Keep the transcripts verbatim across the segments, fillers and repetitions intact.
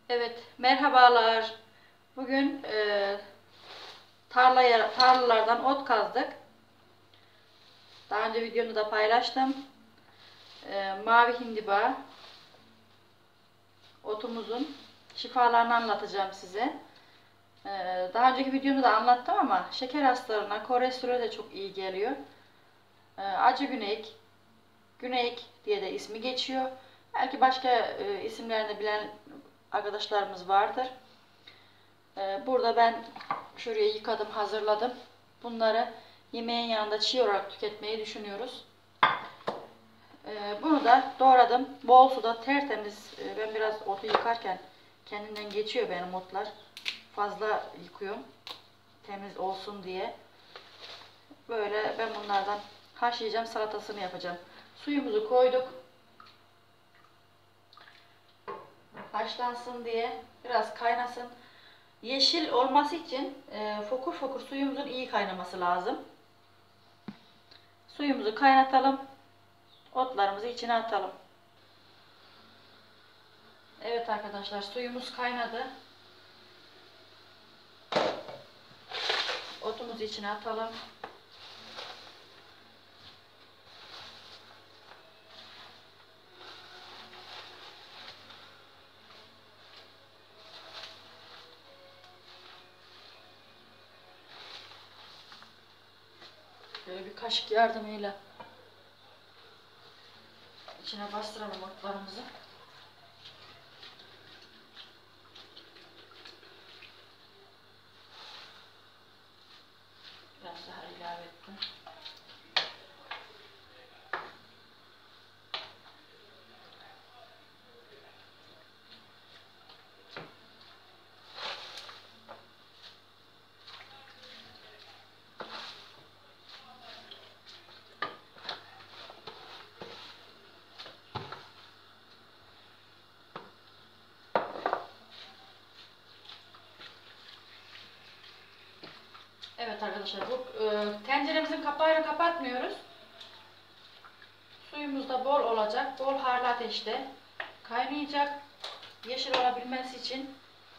Evet, merhabalar. Bugün e, tarlaya, tarlalardan ot kazdık. Daha önce videomu da paylaştım. E, mavi hindiba otumuzun şifalarını anlatacağım size. E, daha önceki videomda da anlattım ama şeker hastalarına, kolesterole de çok iyi geliyor. E, acı güneyik, güneyik diye de ismi geçiyor. Belki başka e, isimlerini bilen arkadaşlarımız vardır. E, burada ben şuraya yıkadım, hazırladım. Bunları yemeğin yanında çiğ olarak tüketmeyi düşünüyoruz. Ee, bunu da doğradım. Bol suda tertemiz. Ee, ben biraz otu yıkarken kendinden geçiyor benim otlar. Fazla yıkıyorum. Temiz olsun diye. Böyle ben bunlardan haşlayacağım, salatasını yapacağım. Suyumuzu koyduk. Haşlansın diye biraz kaynasın. Yeşil olması için e, fokur fokur suyumuzun iyi kaynaması lazım. Suyumuzu kaynatalım. Otlarımızı içine atalım. Evet arkadaşlar, suyumuz kaynadı. Otumuzu içine atalım. Böyle bir kaşık yardımıyla içine bastıralım otlarımızı. Biraz daha ilave ettim. Evet arkadaşlar, bu e, tenceremizin kapağını kapatmıyoruz. Suyumuz da bol olacak. Bol harlı ateşte kaynayacak. Yeşil olabilmesi için.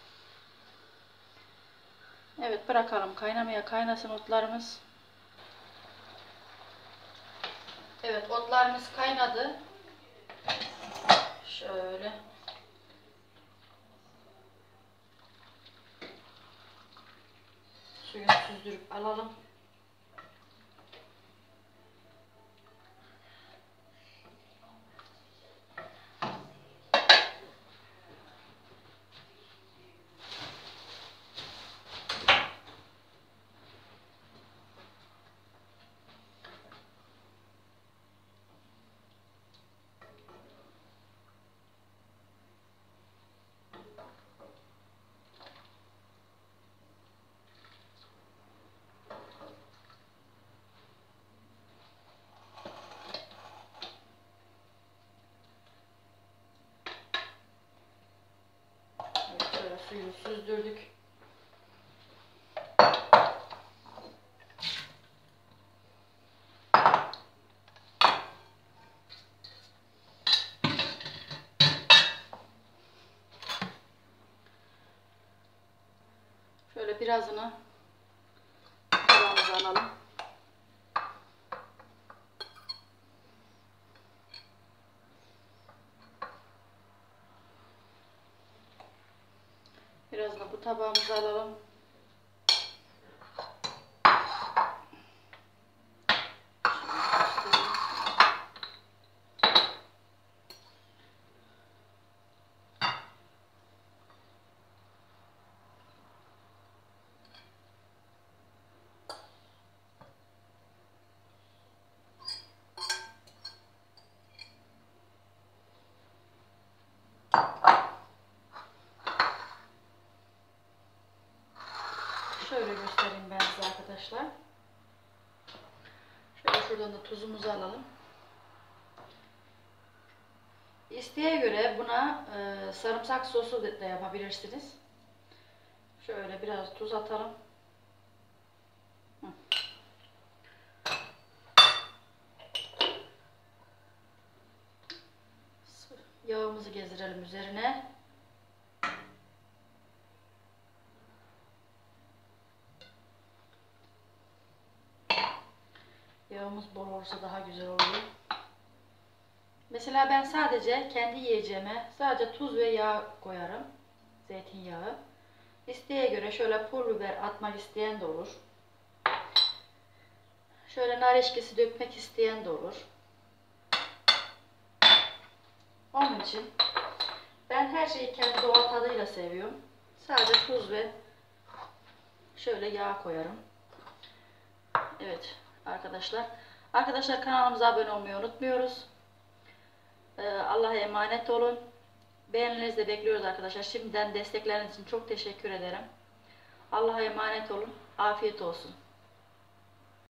Evet, bırakalım kaynamaya, kaynasın otlarımız. Evet, otlarımız kaynadı. Şöyle. Suyunu süzdürüp alalım. Evet, şöyle suyunu süzdürdük. Şöyle birazını tabağımıza alalım. Birazını bu tabağımıza alalım. Şöyle göstereyim ben size arkadaşlar. Şöyle şuradan da tuzumuzu alalım. İsteğe göre buna e, sarımsak sosu da yapabilirsiniz. Şöyle biraz tuz atalım. Hı. Yağımızı gezdirelim üzerine. Yağımız bol olursa daha güzel oluyor. Mesela ben sadece kendi yiyeceğime sadece tuz ve yağ koyarım. Zeytinyağı. İsteğe göre şöyle pul biber atmak isteyen de olur. Şöyle nar eşkisi dökmek isteyen de olur. Onun için ben her şeyi kendi doğal tadıyla seviyorum. Sadece tuz ve şöyle yağ koyarım. Evet arkadaşlar. Arkadaşlar kanalımıza abone olmayı unutmuyoruz. Ee, Allah'a emanet olun. Beğenilerinizi de bekliyoruz arkadaşlar. Şimdiden destekleriniz için çok teşekkür ederim. Allah'a emanet olun. Afiyet olsun.